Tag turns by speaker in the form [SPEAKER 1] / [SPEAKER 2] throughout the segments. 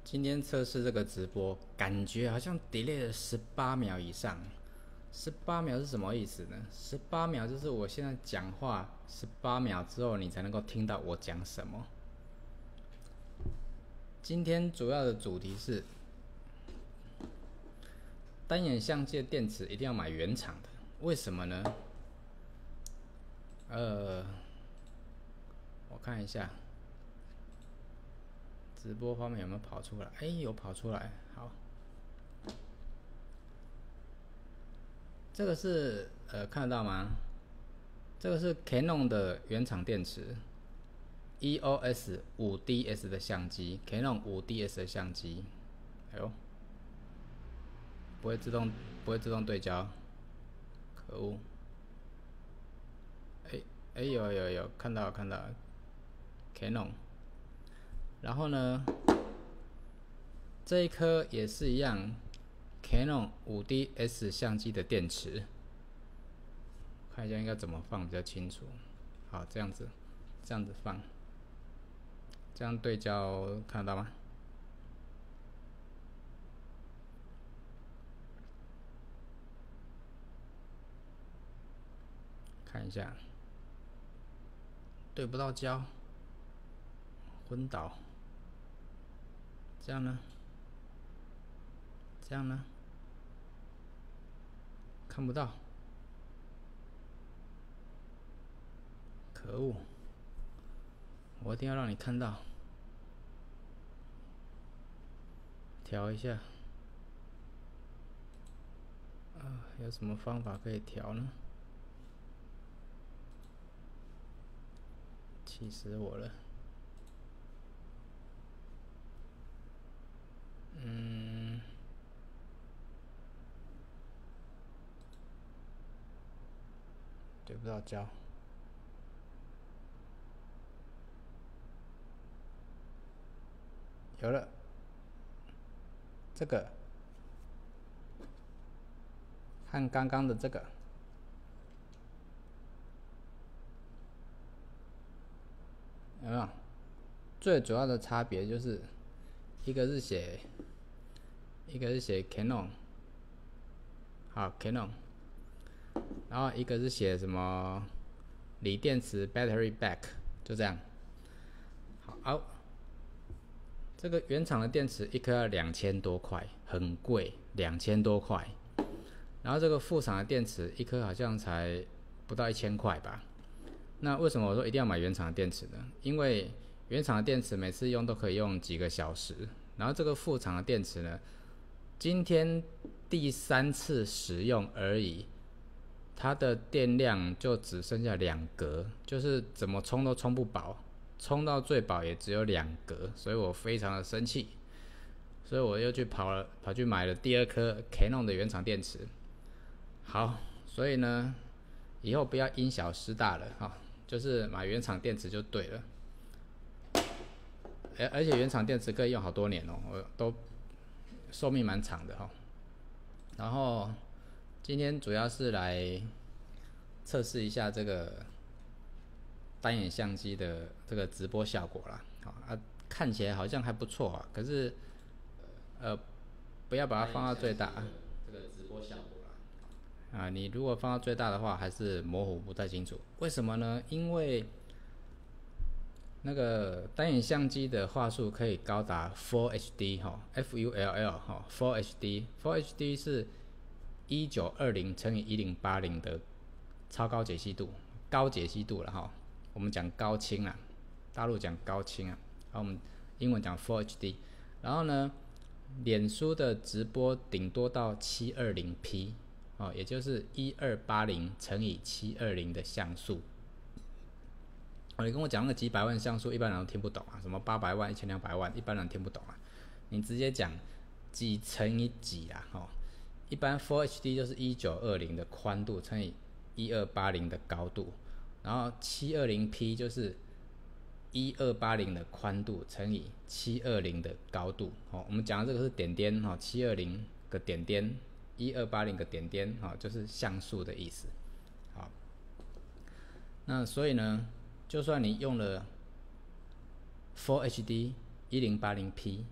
[SPEAKER 1] 今天测试这个直播，感觉好像 delay 了18秒以上。18秒是什么意思呢？18秒就是我现在讲话18秒之后，你才能够听到我讲什么。今天主要的主题是单眼相机的电池一定要买原厂的，为什么呢？我看一下直播画面有没有跑出来？有跑出来。好，这个是看得到吗？这个是 Canon 的原厂电池 ，EOS 5DS 的相机 ，Canon 5DS 的相机。哎呦，不会自动对焦，可恶！有看到，Canon。然后呢，这一颗也是一样 ，Canon 5DS 相机的电池。看一下应该怎么放比较清楚。好，这样子放，这样对焦看得到吗？看一下，对不到焦，昏倒。这样呢？看不到，可恶！我一定要让你看到。调一下，有什么方法可以调呢？气死我了！对不到焦。有了，这个和刚刚的这个有没有？最主要的差别就是一个是写 Canon， 好 Canon， 然后一个是写什么锂电池 battery back， 就这样。好，这个原厂的电池一颗要2000多块，很贵，2000多块。然后这个副厂的电池一颗好像才不到1000块吧。那为什么我说一定要买原厂的电池呢？因为原厂的电池每次用都可以用几个小时，然后这个副厂的电池呢，今天第3次使用而已，它的电量就只剩下2格，就是怎么充都充不饱，充到最饱也只有2格，所以我非常的生气，所以我又跑去买了第2颗 Canon 的原厂电池。好，所以呢，以后不要因小失大了哈，就是买原厂电池就对了。而且原厂电池可以用好多年哦，我都寿命蛮长的哈。然后今天主要是来测试一下这个单眼相机的这个直播效果啦，看起来好像还不错啊，可是不要把它放到最大。这个直播效果啦，你如果放到最大的话，还是模糊不太清楚。为什么呢？因为那个单眼相机的画素可以高达 Full HD 哈 ，FULL 哈 ，Full HD，Full HD 是1920乘以1080的超高解析度，高解析度了哈。我们讲高清啊，大陆讲高清啊，然后我们英文讲 Full HD。然后呢，脸书的直播顶多到720P 哦，也就是1280乘以720的像素。你跟我讲那个几百万像素，一般人都听不懂啊，什么800万、1200万，一般人听不懂啊。你直接讲几乘以几啦，一般 Full HD 就是1920的宽度乘以1280的高度，然后720P 就是1280的宽度乘以720的高度。我们讲的这个是点点，720个点点，1280个点点，就是像素的意思。好，那所以呢，就算你用了 Full HD 1080P，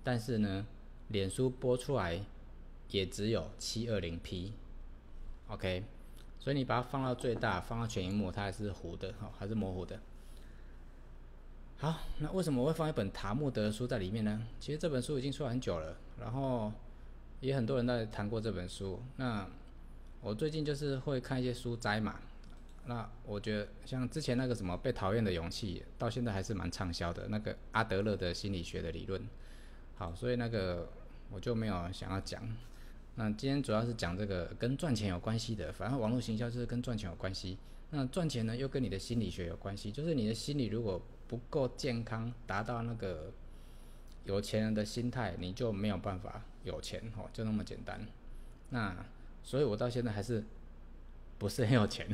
[SPEAKER 1] 但是呢，脸书播出来也只有720p，OK，所以你把它放到最大，放到全萤幕，它还是糊的，还是模糊的。好，那为什么我会放一本塔木德的书在里面呢？其实这本书已经出来很久了，然后也很多人在谈过这本书。那我最近就是会看一些书摘嘛，那我觉得像之前那个什么被讨厌的勇气，到现在还是蛮畅销的，那个阿德勒的心理学的理论。好，所以那个我就没有想要讲。那今天主要是讲这个跟赚钱有关系的，反正网络行销就是跟赚钱有关系。那赚钱呢，又跟你的心理学有关系，就是你的心理如果不够健康，达到那个有钱人的心态，你就没有办法有钱，就那么简单。那所以我到现在还是不是很有钱。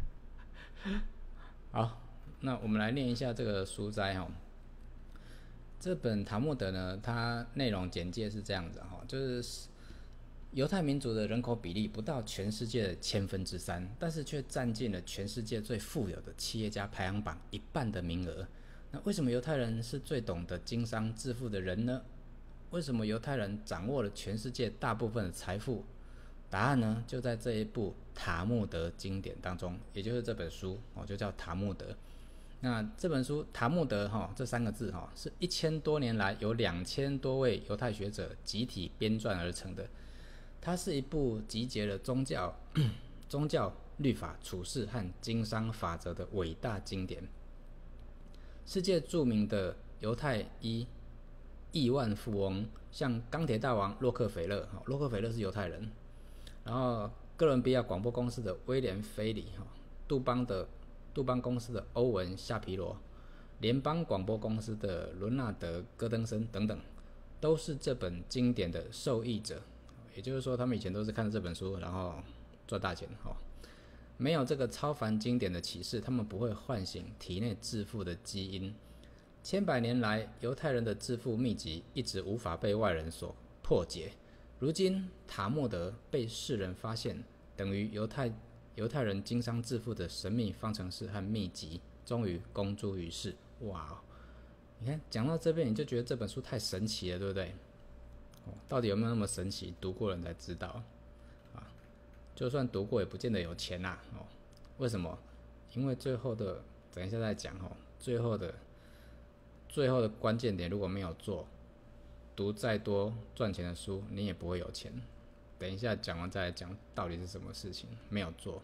[SPEAKER 1] 好，那我们来念一下这个书摘哈。这本塔木德呢，它内容简介是这样子哈，就是犹太民族的人口比例不到全世界的3%，但是却占尽了全世界最富有的企业家排行榜1半的名额。那为什么犹太人是最懂得经商致富的人呢？为什么犹太人掌握了全世界大部分的财富？答案呢，就在这一部塔木德经典当中，也就是这本书就叫塔木德。那这本书塔木德这3个字是1000多年来有2000多位犹太学者集体编撰而成的。它是一部集结了宗教、律法、处事和经商法则的伟大经典。世界著名的犹太亿万富翁，像钢铁大王洛克菲勒，洛克菲勒是犹太人，然后哥伦比亚广播公司的威廉·菲里，杜邦公司的欧文·夏皮罗，联邦广播公司的伦纳德·戈登森等等，都是这本经典的受益者。也就是说，他们以前都是看这本书，然后赚大钱。没有这个超凡经典的启示，他们不会唤醒体内致富的基因。千百年来，犹太人的致富秘籍一直无法被外人所破解。如今，塔木德被世人发现，等于犹太人经商致富的神秘方程式和秘籍，终于公诸于世。哇，你看讲到这边，你就觉得这本书太神奇了，对不对？到底有没有那么神奇？读过人才知道啊。就算读过，也不见得有钱呐。为什么？因为最后的，等一下再讲最后的关键点如果没有做，读再多赚钱的书，你也不会有钱。等一下讲完再来讲到底是什么事情没有做。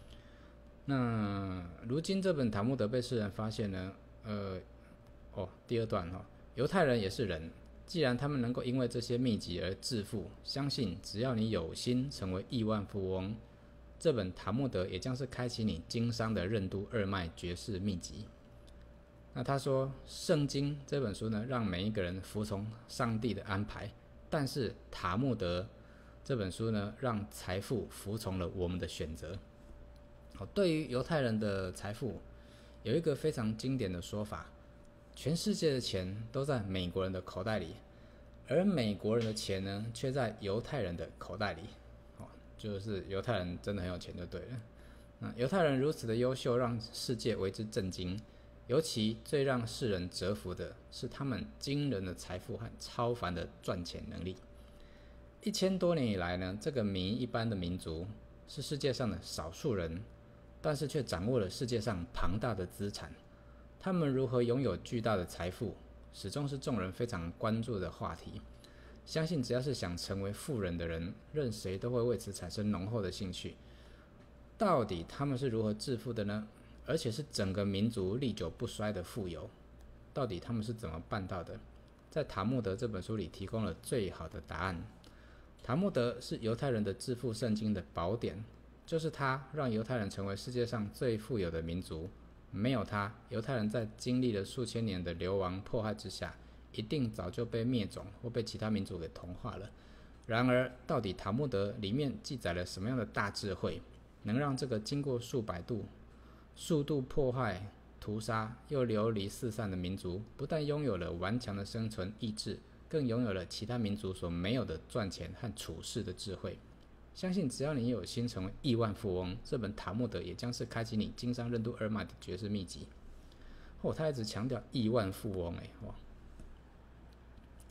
[SPEAKER 1] 那如今这本塔木德被世人发现呢？第二段犹太人也是人。既然他们能够因为这些秘籍而致富，相信只要你有心成为亿万富翁，这本塔木德也将是开启你经商的任督二脉绝世秘籍。那他说，圣经这本书呢，让每一个人服从上帝的安排，但是塔木德这本书呢，让财富服从了我们的选择。对于犹太人的财富，有一个非常经典的说法。全世界的钱都在美国人的口袋里，而美国人的钱呢，却在犹太人的口袋里。就是犹太人真的很有钱就对了。那犹太人如此的优秀，让世界为之震惊。尤其最让世人折服的是他们惊人的财富和超凡的赚钱能力。1000多年以来呢，这个民一般的民族是世界上的少数人，但是却掌握了世界上庞大的资产。他们如何拥有巨大的财富，始终是众人非常关注的话题。相信只要是想成为富人的人，任谁都会为此产生浓厚的兴趣。到底他们是如何致富的呢？而且是整个民族历久不衰的富有，到底他们是怎么办到的？在塔木德这本书里提供了最好的答案。塔木德是犹太人的致富圣经的宝典，就是它让犹太人成为世界上最富有的民族。没有它，犹太人在经历了数千年的流亡迫害之下，一定早就被灭种或被其他民族给同化了。然而，到底塔木德里面记载了什么样的大智慧，能让这个经过数度迫害、屠杀又流离四散的民族，不但拥有了顽强的生存意志，更拥有了其他民族所没有的赚钱和处事的智慧？相信只要你有心成为亿万富翁，这本塔木德也将是开启你经商任督二脉的绝世秘籍。他一直强调亿万富翁，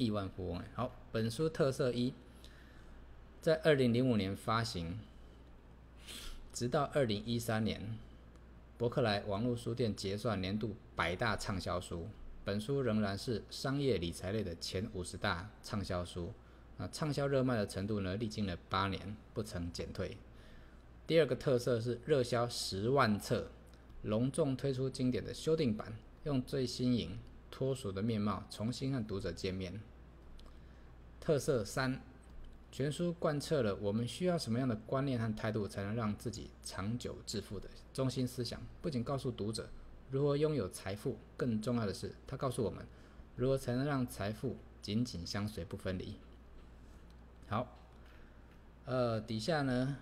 [SPEAKER 1] 亿万富翁。好，本书特色一，在2005年发行，直到2013年，博客来网络书店结算年度100大畅销书，本书仍然是商业理财类的前50大畅销书。畅销热卖的程度呢，历经了8年不曾减退。第二个特色是热销10万册，隆重推出经典的修订版，用最新颖脱俗的面貌重新和读者见面。特色三，全书贯彻了我们需要什么样的观念和态度才能让自己长久致富的中心思想，不仅告诉读者如何拥有财富，更重要的是它告诉我们如何才能让财富紧紧相随不分离。好，底下呢，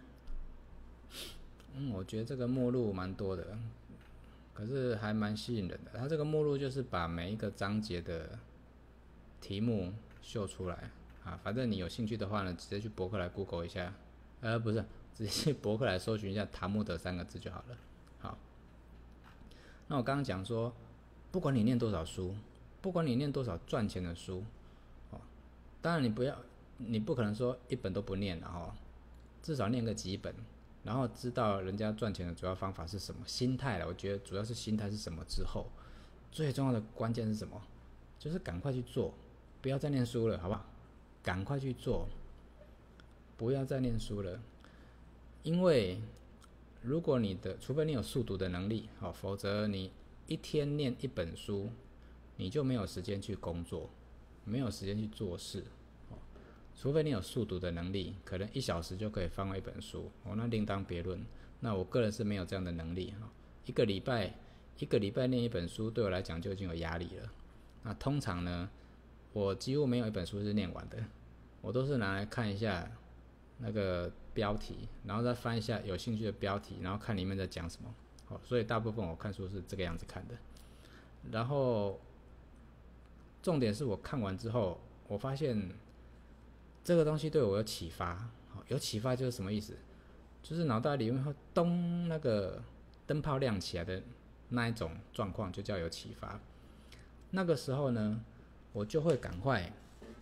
[SPEAKER 1] 我觉得这个目录蛮多的，可是还蛮吸引人的。它这个目录就是把每一个章节的题目秀出来啊，反正你有兴趣的话呢，直接去博客来 Google 一下，不是，直接去博客来搜寻一下塔木德3个字就好了。好，那我刚刚讲说，不管你念多少书，不管你念多少赚钱的书，当然你不可能说一本都不念了至少念个几本，然后知道人家赚钱的主要方法是什么，心态了。我觉得主要是心态是什么之后，最重要的关键是什么？就是赶快去做，不要再念书了，好不好？赶快去做，不要再念书了。因为如果除非你有速读的能力，否则你一天念1本书，你就没有时间去工作，没有时间去做事。除非你有速读的能力，可能1小时就可以翻完一本书，那另当别论。那我个人是没有这样的能力，一个礼拜念1本书，对我来讲就已经有压力了。那通常呢，我几乎没有1本书是念完的，我都是拿来看一下那个标题，然后再翻一下有兴趣的标题，然后看里面在讲什么。所以大部分我看书是这个样子看的。然后重点是我看完之后，我发现这个东西对我有启发。有启发就是什么意思？就是脑袋里面会咚，那个灯泡亮起来的那一种状况，就叫有启发。那个时候呢，我就会赶快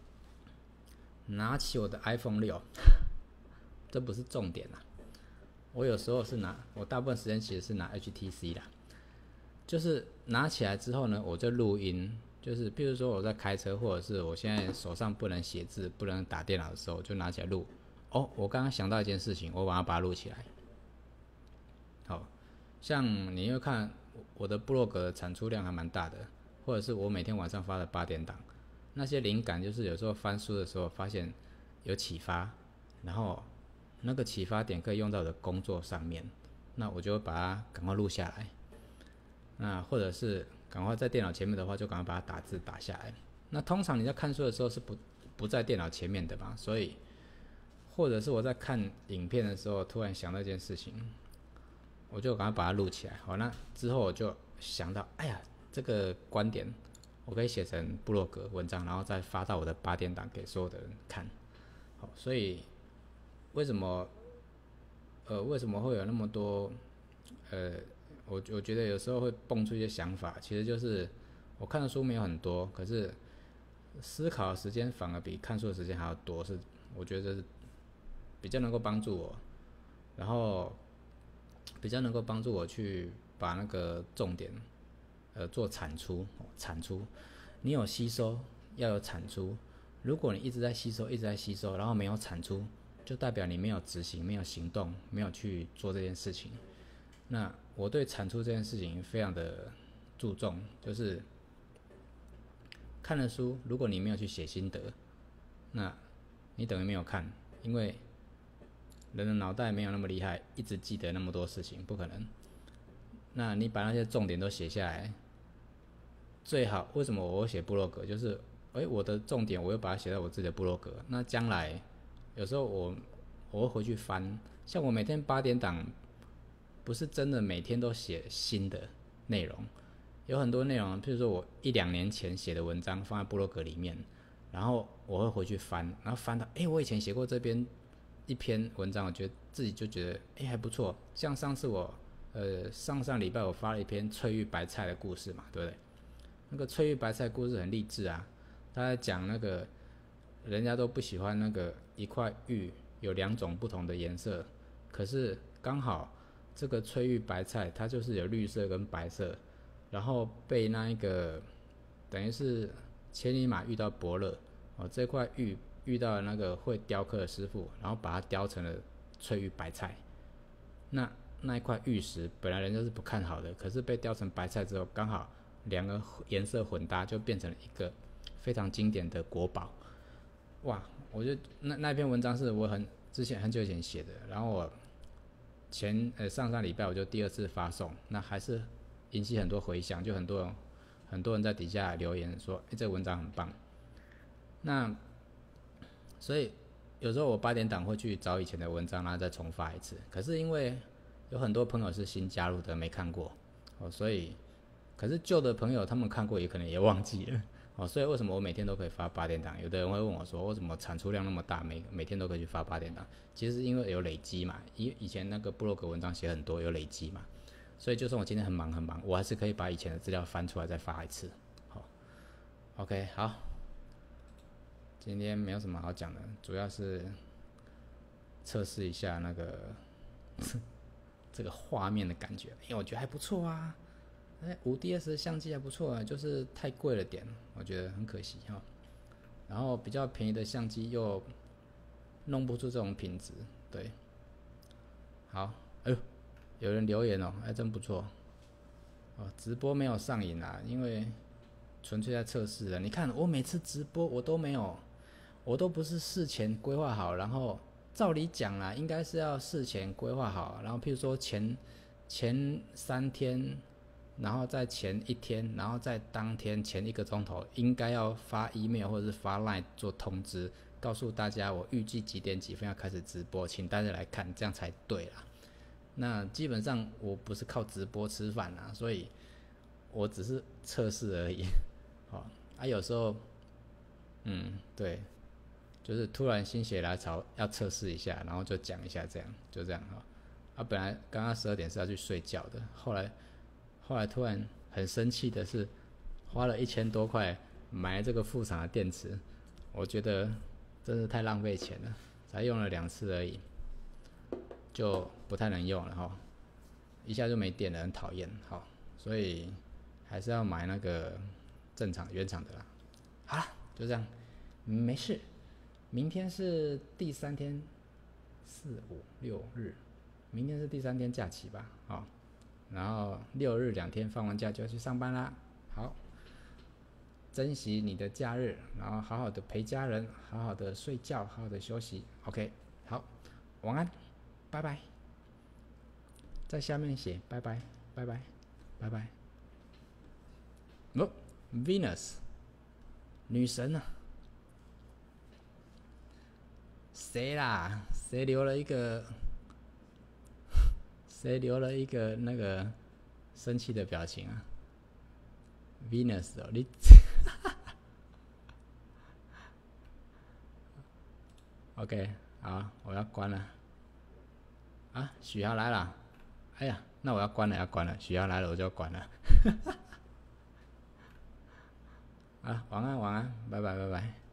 [SPEAKER 1] 拿起我的 iPhone 6，这不是重点啦。我有时候是我大部分时间其实是拿 HTC 啦，就是拿起来之后呢，我就录音。就是譬如说我在开车，或者是我现在手上不能写字、不能打电脑的时候，我就拿起来录。我刚刚想到一件事情，我把它录起来。好，像你会看我的部落格的产出量还蛮大的，或者是我每天晚上发的8点档，那些灵感就是有时候翻书的时候发现有启发，然后那个启发点可以用在我的工作上面，那我就会把它赶快录下来。那或者是赶快在电脑前面的话，就赶快把它打字打下来。那通常你在看书的时候是不在电脑前面的嘛，所以或者是我在看影片的时候突然想到一件事情，我就赶快把它录起来。好，那之后我就想到，哎呀，这个观点我可以写成部落格文章，然后再发到我的8点档给所有的人看。好，所以为什么会有那么多我觉得有时候会蹦出一些想法，其实就是我看的书没有很多，可是思考的时间反而比看书的时间还要多，我觉得是比较能够帮助我，然后比较能够帮助我去把那个重点做产出。你有吸收，要有产出。如果你一直在吸收，然后没有产出，就代表你没有执行，没有行动，没有去做这件事情。那我对产出这件事情非常的注重，就是看了书，如果你没有去写心得，那你等于没有看，因为人的脑袋没有那么厉害，一直记得那么多事情，不可能。那你把那些重点都写下来，最好。为什么我会写部落格？就是我的重点我又把它写在我自己的部落格，那将来有时候我会回去翻，像我每天8点档不是真的每天都写新的内容，有很多内容，譬如说我1-2年前写的文章放在部落格里面，然后我会回去翻，然后翻到我以前写过这边一篇文章，我觉得自己就觉得还不错。像上次我上礼拜我发了一篇翠玉白菜的故事嘛，对不对？那个翠玉白菜故事很励志啊， 他在讲那个人家都不喜欢那个一块玉有2种不同的颜色，可是刚好这个翠玉白菜它就是有绿色跟白色，然后被那一个等于是千里马遇到伯乐哦，这块玉遇到那个会雕刻的师傅，然后把它雕成了翠玉白菜。那一块玉石本来人家是不看好的，可是被雕成白菜之后，刚好2个颜色混搭，就变成了一个非常经典的国宝。哇，我觉得那篇文章是我之前很久以前写的，然后我上礼拜我就第2次发送，那还是引起很多回响，就很多人在底下留言说，这个文章很棒。那所以有时候我8点档会去找以前的文章，然后再重发一次。可是因为有很多朋友是新加入的，没看过所以可是旧的朋友他们看过也可能也忘记了所以为什么我每天都可以发8点档？有的人会问我说，为什么产出量那么大，每天都可以去发8点档？其实因为有累积嘛，以前那个部落格文章写很多，有累积嘛，所以就算我今天很忙，我还是可以把以前的资料翻出来再发一次。好 ，OK， 好，今天没有什么好讲的，主要是测试一下那个这个画面的感觉，因为我觉得还不错啊。5DS 的相机还不错啊，就是太贵了点，我觉得很可惜哈。然后比较便宜的相机又弄不出这种品质，对。好，哎呦，有人留言真不错。直播没有上瘾啦，因为纯粹在测试了。你看我每次直播我都不是事前规划好，然后照理讲啦，应该是要事前规划好，然后譬如说前3天。然后在前1天，然后在当天前1个钟头，应该要发 email 或者是发 line 做通知，告诉大家我预计几点几分要开始直播，请大家来看，这样才对啦。那基本上我不是靠直播吃饭啦，所以我只是测试而已。有时候，对，就是突然心血来潮要测试一下，然后就讲一下，就这样本来刚刚12点是要去睡觉的，后来突然很生气的是，花了1000多块买这个副厂的电池，我觉得真是太浪费钱了，才用了2次而已，就不太能用了一下就没电了，很讨厌。好，所以还是要买那个正常原厂的啦。好啦，就这样，没事。明天是第3天，4、5、6日，明天是第3天假期吧？然后6日2天放完假就要去上班啦。好，珍惜你的假日，然后好好的陪家人，好好的睡觉，好好的休息。OK， 好，晚安，拜拜。在下面写拜拜，拜拜，拜拜。Venus， 女神啊！谁啦？谁留了一个那个生气的表情啊 ？Venus 你OK， 好，我要关了。许瑶来了。哎呀，那我要关了，许瑶来了我就要关了。晚安，拜拜。